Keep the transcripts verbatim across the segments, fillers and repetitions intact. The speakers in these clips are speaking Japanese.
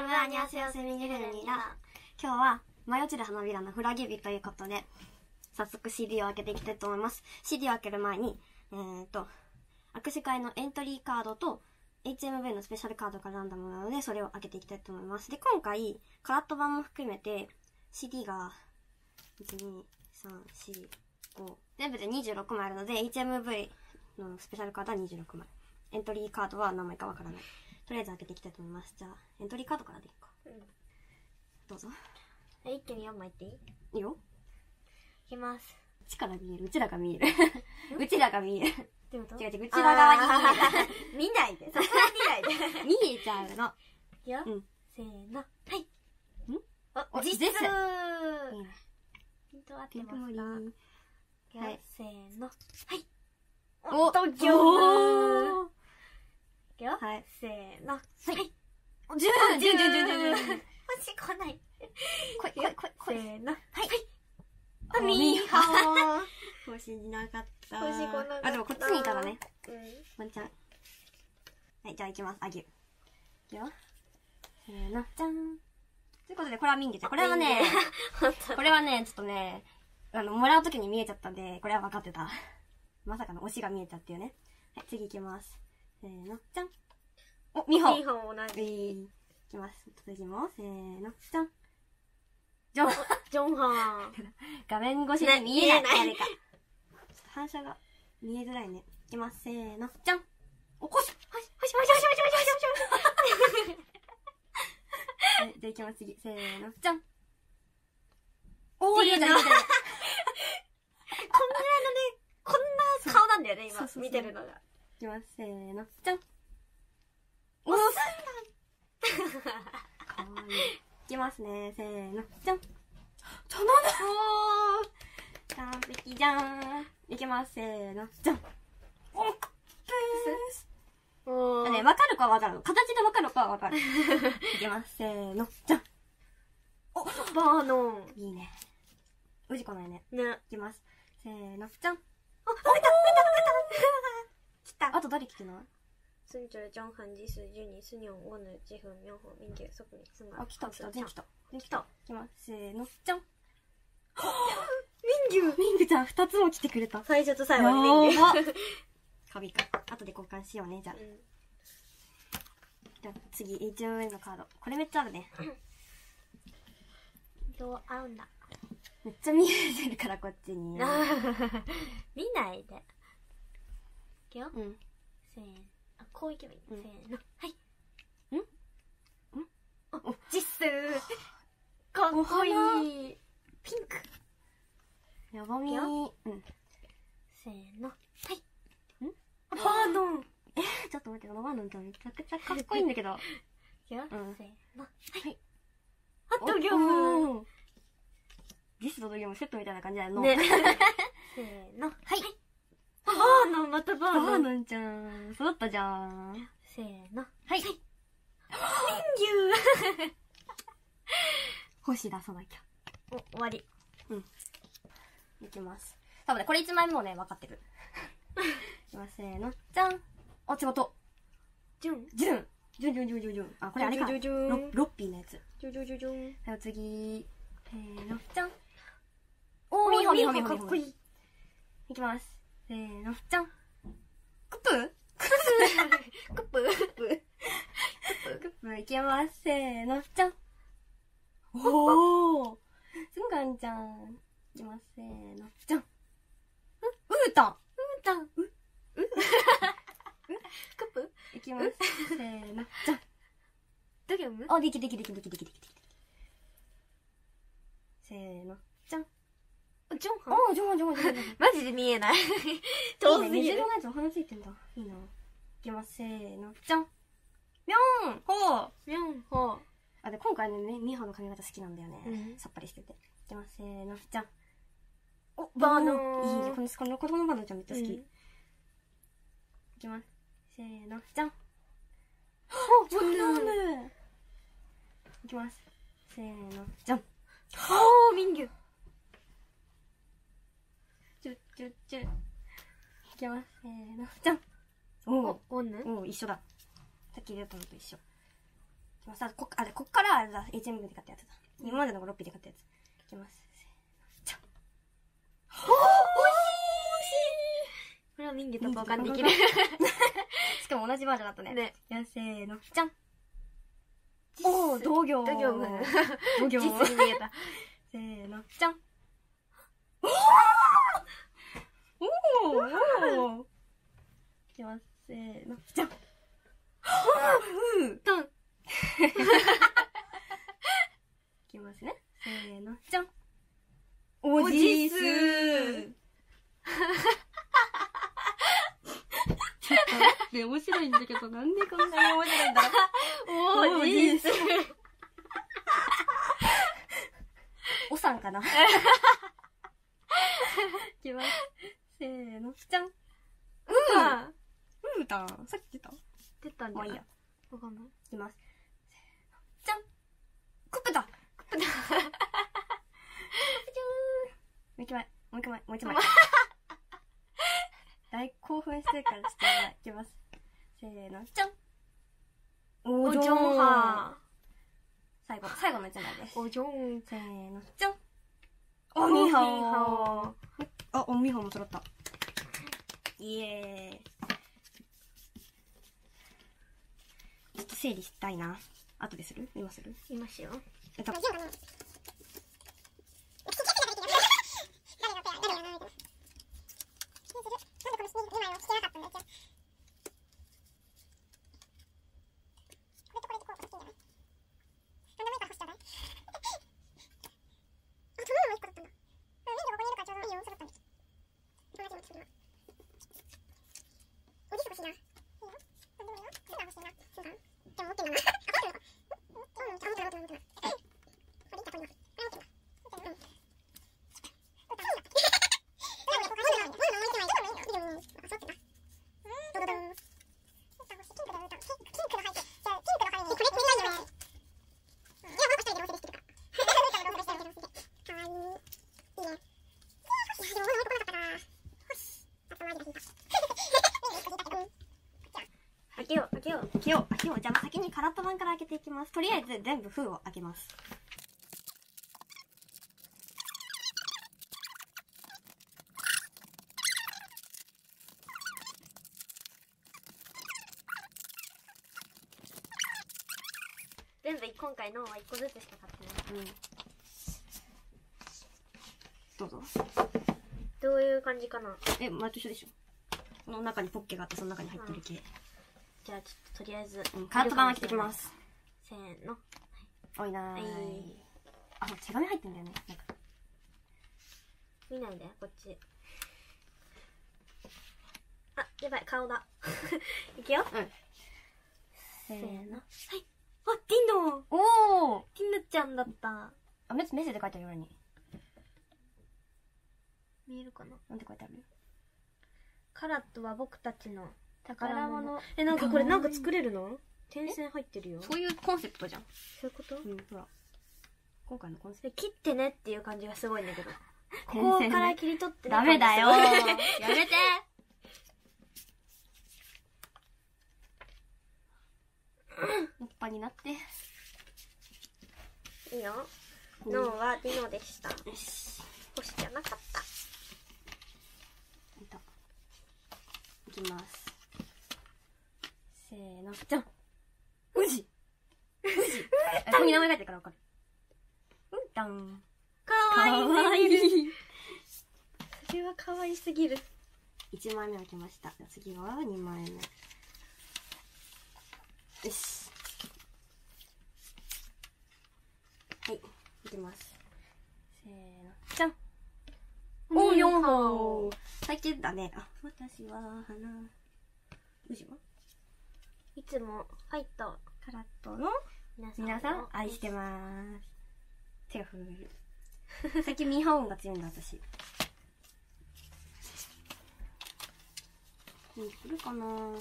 여러분 안녕하세요. 세민유리입니다. 今日は舞い落ちる花びらのフラゲ日ということで、早速 シーディー を開けていきたいと思います。シーディー を開ける前に、えーと、握手会のエントリーカードと エイチエムブイ のスペシャルカードがランダムなので、それを開けていきたいと思います。で、今回、カラット版も含めて、シーディー が、いち、に、さん、よん、ご、全部でにじゅうろくまいあるので、エイチエムブイ のスペシャルカードはにじゅうろくまい。エントリーカードは何枚かわからない。とりあえず開けていきたいと思います。じゃあ、エントリーカードからでいいか。うん。どうぞ。 一気によんまいいっていい？ いいよ。 いきます。 うちから見える。うちらが見える。うちらが見える。 どういうこと？ 違う違う、うちら側に見える。 見ないで。そこは見ないで。 見えちゃうの。 いくよ。 うん。 せーの。はい。んあ、 実数。 いいね。 ピント合ってピンクますか？ 盛り。 はい。せーの。はい。 お、 東京。いくよ。 はい。 せーの。はい。 じゅう、じゅう、じゅう、じゅう、じゅう。 星来ない。 こい、こい、こい、こい。 せーの。はい。 あ、 みーみーははー。 星になかった。 星来なかった。 あ、でもこっちにいたらね。 うん。 ワンちゃん。はい、じゃあ行きます。あげる。いくよ。せーの、じゃん。ということで、これはミンゲちゃん。これはね、これはね、ちょっとね、あの、もらうときに見えちゃったんで、これは分かってた。まさかの推しが見えたっていうね。はい、次行きます。せーの、じゃん。お、みほ。 みほ同じ。 いきます。次も、せーの、じゃん。ジョン。 ジョンハン。 画面越しで見えない。 ね見えない誰か。ちょっと反射が見えづらいね。いきます。せーの、じゃん。おこし。 ほし、ほし、ほし、ほし、ほし、ほし、ほし、ほし。 はい、じゃあ行きます。次。せーの、じゃん。おー、 いいな。 いいな。 こんぐらいのね、こんな顔なんだよね、今。 そうそうそう見てるのが。 いきます。せーの、じゃん。 おっかわいい。いきますね。せーの、じゃん。 そのなおー、完璧じゃーん。いきます。せーの、じゃん。おっ、 おー。 ね、わかる子はわかるの。形でわかる子はわかる。いきます。せーの、じゃん。 お、バーノン。 いいね。うじこないね。 ね。 いきます。せーの、じゃん。 あ、来た、来た、来た。来た。 あと誰来てない？ スンチョル、ジョンハン、ジス、ジュニ、スニョン、ウォヌ、ジフン、ミョンホ、ミンギュ、ソクニ、スンガ。 あ、来た来た。全来た。全来た。 いきます。せーの、じゃん。 ミンギュ。 ミングちゃん二つも来てくれた。 最初と最後にミンギュ。 やばカビか。後で交換しようね、じゃあ。 うん、 じゃあ次、エイチエムブイ のカード。これめっちゃあるね。 どう合うんだ。 めっちゃ見えてるから、こっちに。 見ないで。いくよ。 うん。 せーの。あ、こういけばいい。 うんせーの。はい。 んんお、実数。かっこいい。ピンク。 やばみー。うん。 せーの。はい。 んバーノン。 えー、ちょっと待って、このバーノンちゃんめちゃくちゃかっこいいんだけど。 いくよ。 うんせーの。 はい。 あと業務。 おーリストとゲームセットみたいな感じだよの。 ね。せーの。はい。バーノン、またバーバノン。 ーノンちゃん、揃ったじゃん。 せーの。 はい。 ミンギュー。 星出さなきゃ。 お、終わり。 いきます。多分ね、これいちまいめもね、分かってる。いきます、せーの。じゃん。あ、違った。 ジュン。 ジュン。ジュンジュンジュンジュンジュン。あ、これあれか。 ジュンジュンジュンロロッピーのやつ。 ジュンジュンジュンジュン。 はい、次。せーの。じゃん。 おーミーホミーホミーホミーかっこいい。 いきます。せーの。じゃん。クップクップ。クップ。 クップいきます。せーの。じゃん。おー。すんがんちゃん。いきます。せーの。じゃん。うーたん。 うーたん。ううクップいきます。せーの。じゃん。 ドギョムあ、できできできできできできでき。せーの。じゃん。 ジョンハン。 あ、ジョンジョンジョンジョン。 マジで見えない。遠すぎる水色。のやつお花ついてんだ。いいな。いきます。せーの。じゃん。みょんほうミョンホ。 あ、で、今回ね、ミホの髪型好きなんだよね。 うんさっぱりしてて。いきます。せーの。じゃん。 お、バーノン。 いいね。この、この子供のバーノンちゃんめっちゃ好き。 うんいきます。せーの。じゃん。 あ、ジョンナム。 いきます。せーの。じゃん。 はー、ミンギュ。 チュッチュッチュッ。いきます。せーの。じゃん。おお、おんね。 おお一緒だ。さっき入れたのと一緒。 きます。あ、こっ、あ、こっからあれだ、エイチエム で買ったやつだ。今までのがロッピーで買ったやつ。いきます。じゃん。 おー、惜しい。これは民芸と交換できる。 しかも同じバージョンだったね。 ね。 いや、せーの。じゃん。おー、同業。 同業ム。 同業ム。 実に見えた。 せーの。じゃん。おーおーおーいきます。せーの。じゃん。ふうトン。 いきますね。せーの。じゃん。おじーすー。ちょっと待って、面白いんだけど、なんでこんなに面白いんだろう。 おじーすー。 おさんかな。いきます。せーの。じゃん。うあーたん。さっき出た出たんじゃない？ まあいいや。 わかんない。 いきます。せーの。じゃん。クップだ。クップだ。クップじゅー。もう一枚。もう一枚。もう一枚。大興奮してるからしてない。いきます。せーの。じゃん。おおじょんは最後、最後の一枚です。 おじょん。 せーの。じゃん。 おみおみほほー。あ、おみほも揃った。イエーイ。ちょっと整理したいな。後でする？今する？ いますよ。 えっと、 開けよう、開けよう。 開けよう。開けよう。じゃあ先にカラット版から開けていきます。とりあえず全部封を開けます。 全部今回のはいっこずつしか買ってない。 うん。どうぞ。 どういう感じかな。 え、前と一緒でしょ。この中にポッケがあって、その中に入ってる系。 じゃあちょっととりあえず、 うん、カラット版開けてきます。 せーの。 おいなーい。 はいあ、手紙入ってんだよね。なんか見ないで、こっち。あ、やばい、顔だ。いくよ。 うん。 せーの。はい。あ、ティンノおーティンヌちゃんだった。 あ、メッメッセージ書いてあるよ、裏に。 見えるかな。 なんて書いてある？ カラットは僕たちの宝物宝物。え、なんかこれなんか作れるの？点線入ってるよ。 そういうコンセプトじゃん。 そういうこと？ うん、ほら。今回のコンセプで切ってねっていう感じがすごいんだけど。こ点線ねこから切り取ってト。 ね。 ダメだよ感ー。 じすごいやめておっぱになって。 いいよ。 うんノーはディノでした。 よし。 星じゃなかった。 いた。いきます。せーの。じゃん。うじ。うじ。ここに名前書いてるからわかる。うんたん。 かかわいい。 わいい。 それはかわいすぎる。 いちまいめ開けました。次はにまいめ。よし。はい。いきます。せーの。じゃん。おー、よんほー。最近だね。あ、私は花。うじはいつもファイト。 カラットの皆さん皆さん愛してまーす。手が震える。最近ミーハー音が強いんだ、私。うん、来るかなー。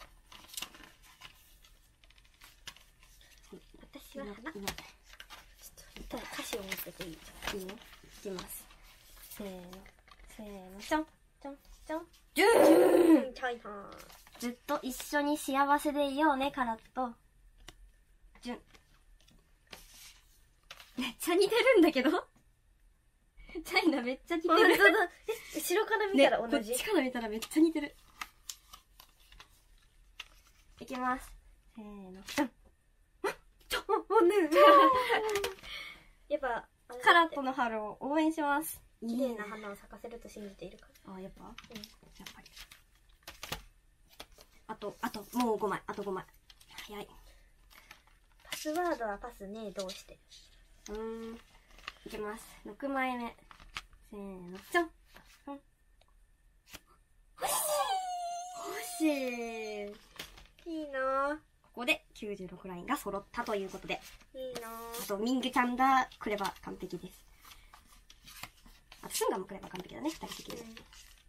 私は花。ちょっ今、 と痛い歌詞を持ってていい？ いいね。いきます。せーの。せーの。じゃん。じゃん。じゃん。じゅーんチャイハー。 ずっと一緒に幸せでいようね、カラット。じゅん。 めっちゃ似てるんだけどチャイナめっちゃ似てる。 本当だ。え、後ろから見たら同じ。 ね、こっちから見たらめっちゃ似てる。いきます。せーの。じゃん。ちょ、もうね。 やっぱ、 カラットの春を応援します。 綺麗な花を咲かせると信じているから。 あ、やっぱ、うん、やっぱり。あと、あと、もうごまい。あとごまい。早い。 パスワードはパスねえ、どうして。 うーん。いきます。ろくまいめ。せーの。じゃん。うん。欲しい欲しい。 いいなぁ。 ここできゅうじゅうろくラインが揃ったということで。 いいなぁ。 あと、ミングちゃんが来れば完璧です。あと、スンガも来れば完璧だね、二人的に。うん、い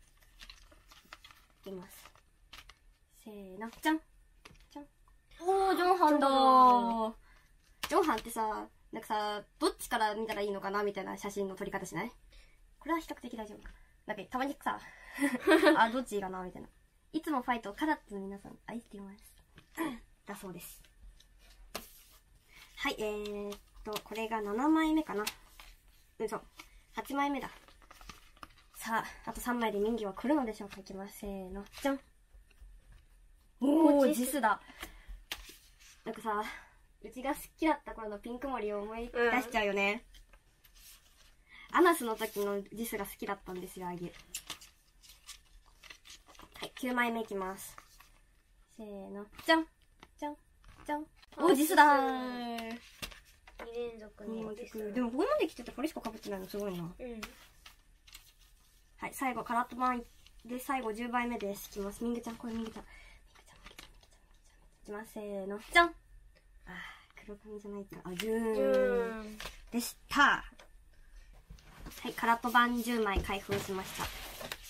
きます。せーの。じゃん。じゃん。おー、ジョンハンだー。ジョンハンってさ、なんかさ、どっちから見たらいいのかなみたいな写真の撮り方しない？これは比較的大丈夫か。なんか、たまにさ、あ、どっちいいかなみたいな。いつもファイト、カラットの皆さん、愛してます。だそうです。はい、えーっと、これがななまいめかな。うん、そう。はちまいめだ。さあ、あとさんまいで人魚は来るのでしょうか。いきます。せーの。じゃん。おー、ジスだ。なんかさ、うちが好きだった頃のピンク森を思い出しちゃうよね。うん、アナスの時のジスが好きだったんですよ、あげ。はい、きゅうまいめいきます。せーの。じゃん。じゃん。じゃん。おー、ジスだー。 に連続のジス。 でもここまで来ててこれしか被ってないのすごいな。うん。はい、最後、カラット版で最後じゅうばいめです。いきます。ミングちゃん、これミングちゃん。ミングちゃん、ミングちゃん、いきます。せーの。じゃん。あー、黒髪じゃないか。あ、ジューン。でした。はい、カラット版じゅうまい開封しました。